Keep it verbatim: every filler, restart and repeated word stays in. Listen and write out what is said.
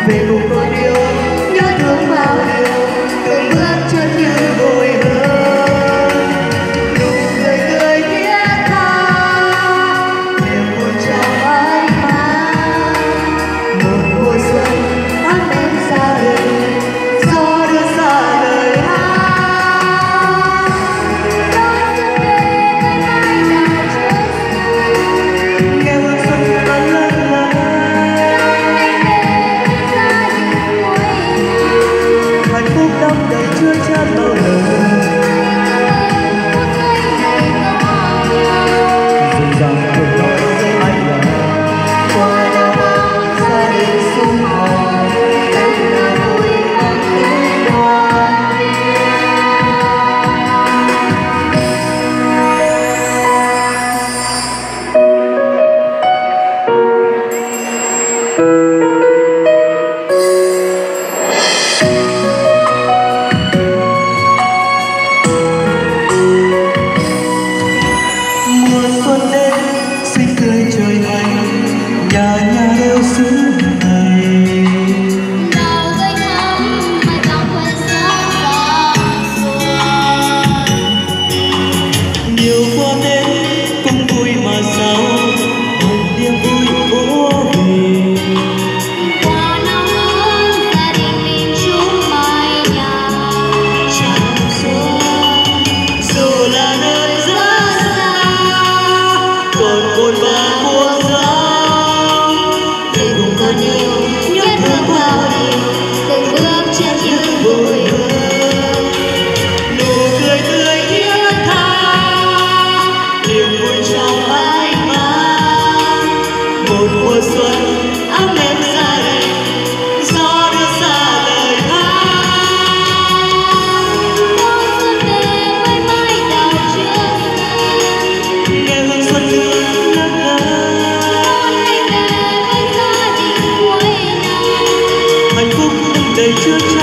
về cùng con yêu nhớ thương bao điều từng bước chân như vui hơn nụ cười tươi thiết tha niềm vui trong ánh mắt một mùa xuân ấm êm xa đời gió đưa xa lời hát đón xuân về với mái đào trước nghe hương xuân vẫn lân la hạnh phúc đong đầy chưa chan bao lời dịu dàng cuộc nói với anh là qua đó gia đình sum họp em là vui bằng tiếng đàn mùa xuân đến xinh tươi trời hay nhà nhà đều xứ này nào với thắm mai vàng quên sáng xa xôi nhiều qua đến cũng vui mà sao một niềm vui vô về qua năm mới gia đình mình chung mái nhà chào xuân dù là nơi rất xa còn một ba cuộc sống về cùng con yêu nhớ thương bao điều từng bước chân như vui hơn nụ cười tươi thiết tha niềm vui trong ánh mắt một mùa xuân ấm êm gia đình gió đưa xa lời hát đón xuân về với mái đào trước nghe hương xuân hương ngất ngây đón anh về với gia đình cuối năm hạnh phúc đầy trước